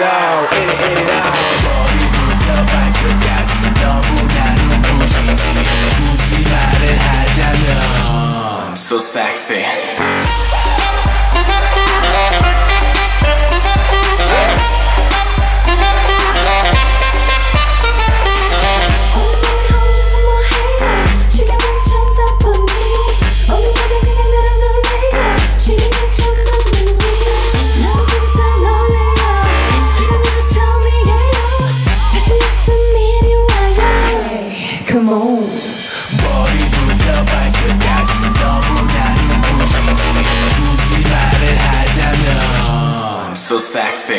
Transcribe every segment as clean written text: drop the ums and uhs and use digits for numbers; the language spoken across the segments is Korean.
out, in it out. 머리부터 발끝까지 너무나 눈부시지. 굳이 말을 하자면 So sexy. Come on. 머리부터 발끝까지 너무나 눈부시지. 굳이 말을 하자면 So sexy.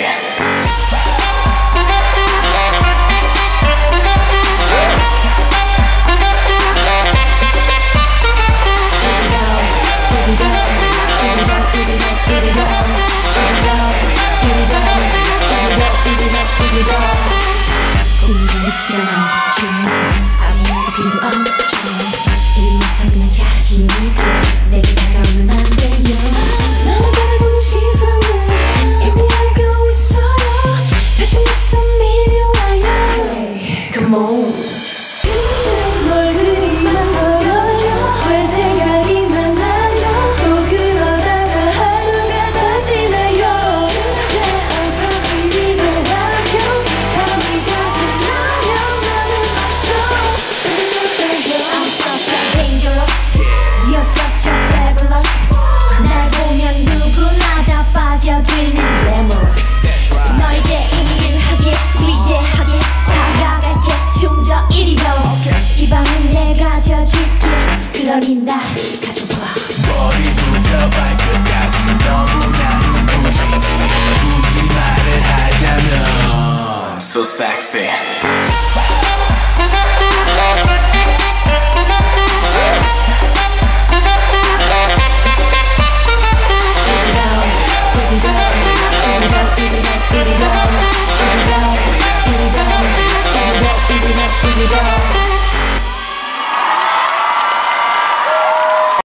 필요 없죠. 이만큼 그냥 자신 있게 내게 다가오면 안 돼요. 나를 바라보는 시선을 이미 알고 있어요. 자신 있어 미리 와요. Come on. 널 그리면서요. 왜 생각이 많아요. 또 그러다가 하루가 다 지나요. 내 안서 이리 돌아요. 감이 가지 나면 나는 좀 I'm such a dangerous. You're such a fabulous. 날 보면 누구나 다 빠져들는 glamorous. 너에게 은밀하게 위대하게 다가갈게. 좀 더 이리 와. 이 밤은 내가 져줄게. 그러니 날 가져봐. 머리부터 발끝까지 너무나 눈부시지. 굳이 말을 하자면 So sexy.